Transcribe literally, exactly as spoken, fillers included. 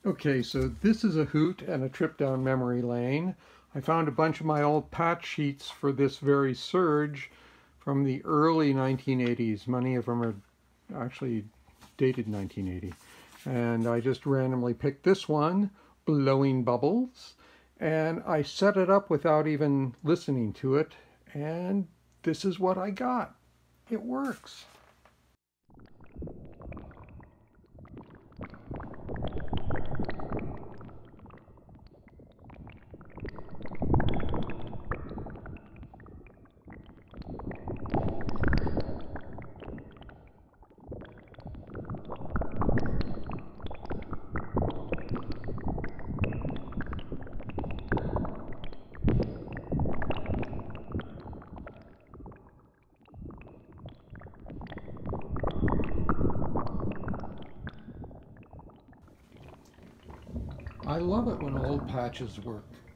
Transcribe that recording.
Okay, so this is a hoot and a trip down memory lane. I found a bunch of my old patch sheets for this very surge from the early nineteen eighties. Many of them are actually dated nineteen eighty. And I just randomly picked this one, Blowing Bubbles, and I set it up without even listening to it, and this is what I got. It works. I love it when old patches work.